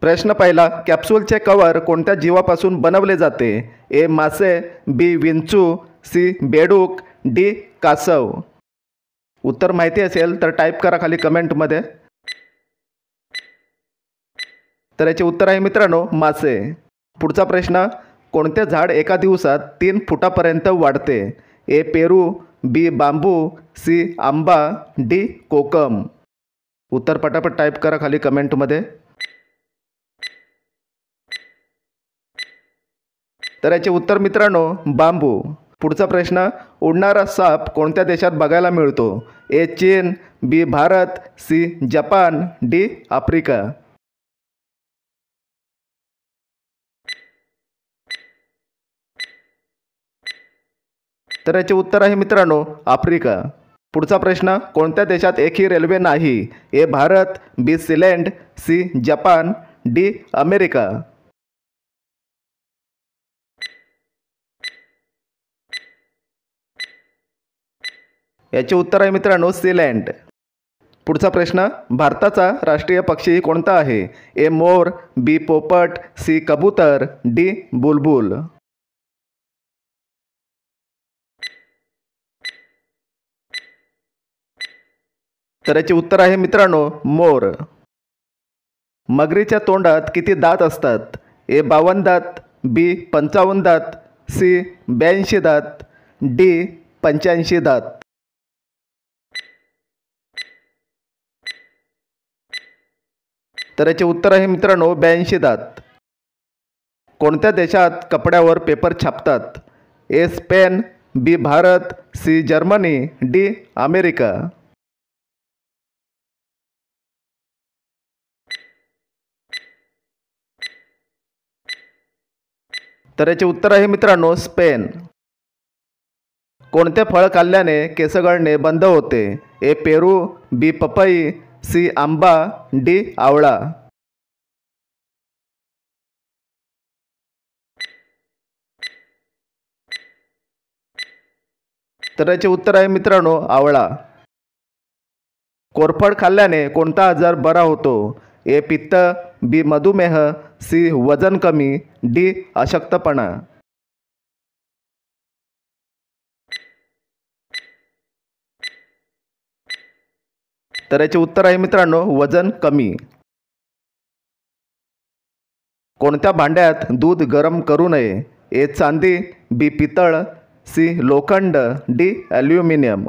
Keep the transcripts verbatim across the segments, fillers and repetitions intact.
प्रश्न पहिला, कॅप्सूलचे कव्हर कोणत्या जीवापासून बनवले जाते? ए मासे, बी विंचू, सी बेडूक, डी कासव. उत्तर माहिती असेल तर टाईप करा खाली कमेंटमध्ये. तर याचे उत्तर आहे मित्रांनो मासे. पुढचा प्रश्न, कोणते झाड एका दिवसात तीन फुटापर्यंत वाढते? ए पेरू, बी बांबू, सी आंबा, डी कोकम. उत्तर पटापट टाईप करा खाली कमेंटमध्ये. तर याचे उत्तर मित्रांनो बांबू. पुढचा प्रश्न, उडणारा साप कोणत्या देशात बघायला मिळतो? ए चीन, बी भारत, सी जपान, डी आफ्रिका. तर याचे उत्तर आहे मित्रांनो आफ्रिका. पुढचा प्रश्न, कोणत्या देशात एकही रेल्वे नाही? ए भारत, बी सिलेंड, सी जपान, डी अमेरिका. याचे उत्तर आहे मित्रांनो सीलँड. पुढचा प्रश्न, भारताचा राष्ट्रीय पक्षी कोणता आहे? ए मोर, बी पोपट, सी कबूतर, डी बुलबुल. तर याचे उत्तर आहे मित्रांनो मोर. मगरीच्या तोंडात किती दात असतात? ए बावन्न दात, बी पंचावन्न दात, सी ब्याऐंशी दात, डी पंच्याऐंशी दात. तर याचे उत्तर आहे मित्रांनो ब्याऐंशी दात. कोणत्या देशात कपड्यावर पेपर छापतात? A Spain, B Bharat, C Germany, D America. तर याचे उत्तर आहे मित्रांनो स्पेन. कोणते फळ खाल्ल्याने केस गळणे बंद होते? ए पेरू, बी पपई, सी आंबा, डी आवळा. तर याचे उत्तर आहे मित्रांनो आवळा. कोरफड खाल्ल्याने कोणता आजार बरा होतो? ए पित्त, बी मधुमेह, सी वजन कमी, डी अशक्तपणा. तर याचे उत्तर आहे मित्रांनो वजन कमी. कोणत्या भांड्यात दूध गरम करू नये? ए चांदी, बी पितळ, सी लोखंड, डी ॲल्युमिनियम.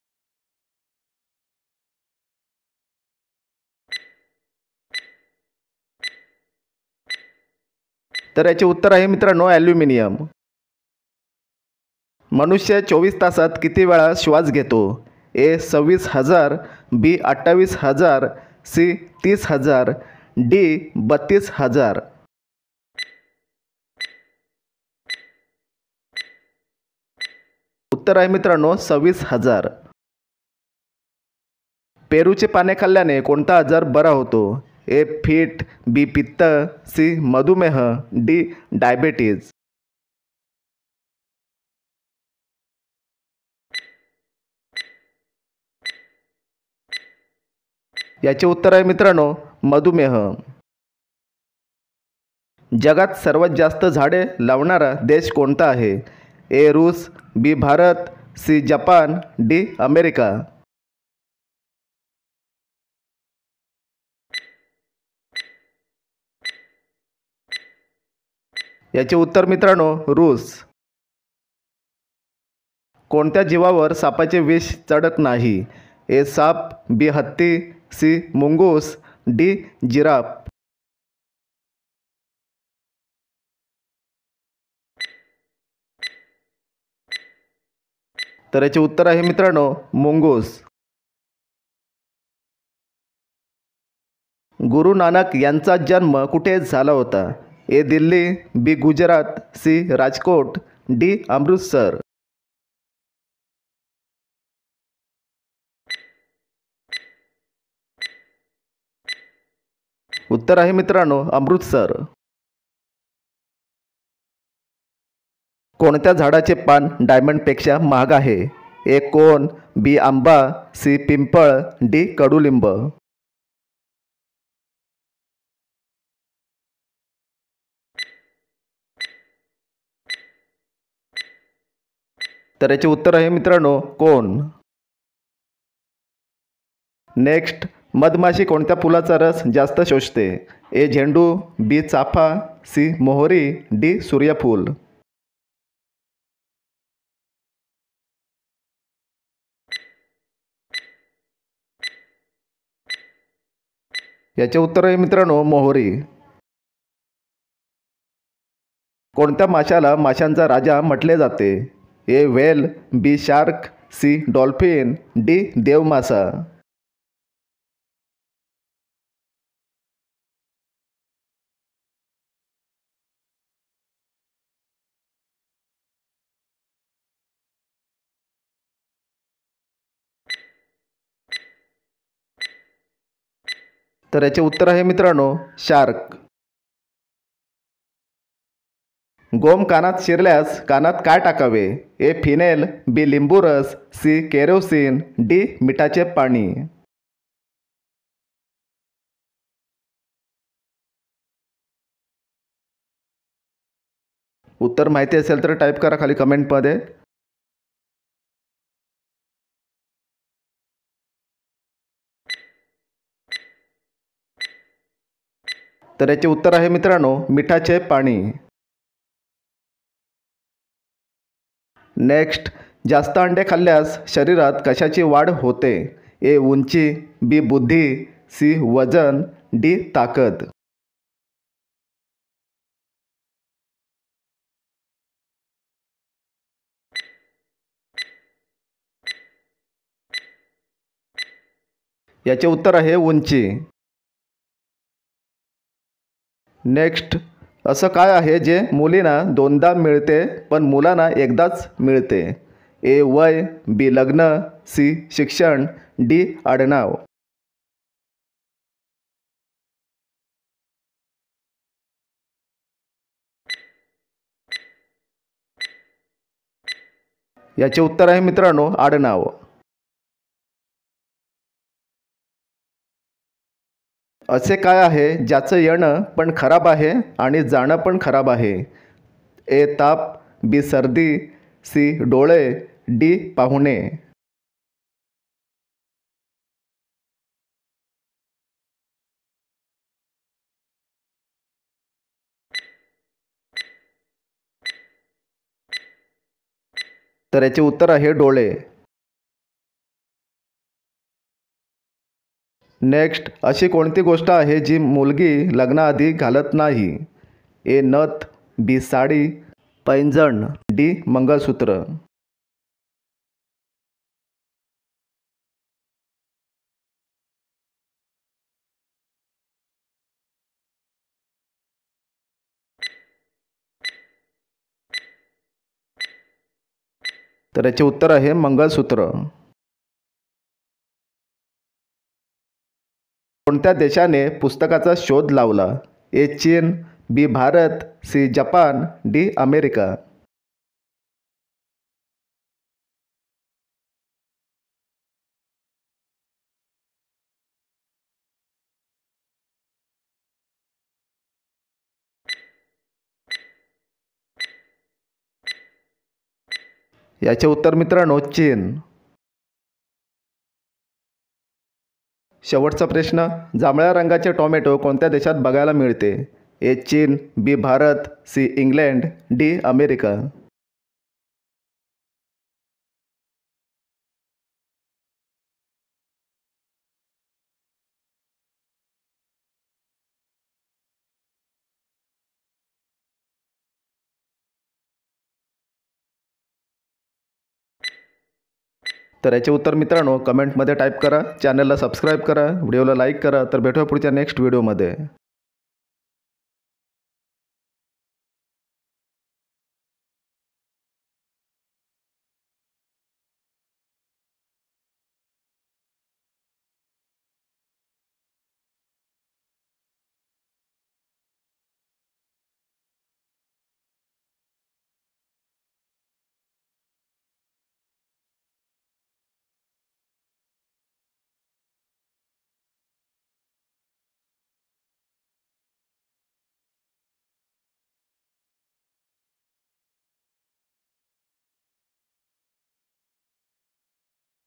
तर याचे उत्तर आहे मित्रांनो ॲल्युमिनियम. मनुष्य चोवीस तासात किती वेळा श्वास घेतो? ए सव्वीस हजार, बी अठ्ठावीस हजार, सी तीस हजार, डी बत्तीस हजार. उत्तर आहे मित्रांनो सव्वीस हजार. पेरूचे पाने खाल्ल्याने कोणता आजार बरा होतो? ए फीट, बी पित्त, सी मधुमेह, डी डायबेटीज. याचे उत्तर आहे मित्रांनो मधुमेह. जगात सर्वात जास्त झाडे लावणारा देश कोणता आहे? ए रूस, बी भारत, सी जपान, डी अमेरिका. याचे उत्तर मित्रांनो रूस. कोणत्या जीवावर सापाचे विष चढत नाही? ए साप, बी हत्ती, सी मुंगूस, डी जिराफ. तर याचे उत्तर आहे मित्रांनो मुंगूस. गुरु नानक यांचा जन्म कुठे झाला होता? A Delhi, B Gujarat, C Rajkot, D Amritsar. उत्तर आहे मित्रांनो अमृतसर. कोणत्या झाडाचे पान डायमंडपेक्षा महाग आहे? ए कोण, बी आंबा, सी पिंपळ, डी कडुलिंब. तर याचे उत्तर आहे मित्रांनो कोण. नेक्स्ट, मधमाशी कोणत्या फुलाचा रस जास्त शोषते. ए झेंडू, बी चाफा, सी मोहरी, डी सूर्यफूल. याचे उत्तर आहे मित्रांनो मोहरी. कोणत्या माशाला माशांचा राजा म्हटले जाते. A whale, B shark, C dolphin, D देवमासा. तर याचे उत्तर आहे मित्रांनो शार्क. गोम कानात शिरल्यास कानात काय टाकावे. ए फिनेल, बी लिंबू रस, सी केरोसिन, डी मिठाचे पाणी. उत्तर माहिती असेल तर टाईप करा खाली कमेंटमध्ये. तर याचे उत्तर आहे मित्रांनो मिठाचे पाणी. नेक्स्ट, जास्त अंडे खाल्ल्यास शरीरात कशाची वाढ होते. ए उंची, बी बुद्धी, सी वजन, डी ताकद. याचे उत्तर आहे उंची. नेक्स्ट, असं काय आहे जे मुलींना दोनदा मिळते पण मुलांना एकदाच मिळते. ए वय, बी लग्न, सी शिक्षण, डी आडनाव. याचे उत्तर आहे मित्रांनो आडनाव. असे काय आहे ज्याचं येणं पण खराब आहे आणि जाणं पण खराब आहे. ए ताप, बी सर्दी, सी डोळे, डी पाहुणे. तर याचे उत्तर आहे डोळे. नेक्स्ट, अशी कोणती गोष्ट आहे जी मुलगी लग्नाआधी घालत नाही. ए नथ, बी साडी, पैंजण, डी मंगळसूत्र. तर याचे उत्तर आहे मंगळसूत्र. कोणत्या देशाने पुस्तकाचा शोध लावला. ए चीन, बी भारत, सी जपान, डी अमेरिका. याचे उत्तर मित्रांनो चीन. शेवटचा प्रश्न, जांभळ्या रंगाचे टोमॅटो कोणत्या देशात बघायला मिळते. ए चीन, B Bharat, C England, D America. तर याचे उत्तर मित्रांनो कमेंटमध्ये टाईप करा. चॅनलला सबस्क्राईब करा, व्हिडिओला लाईक करा. तर भेटूया पुढच्या नेक्स्ट व्हिडिओमध्ये.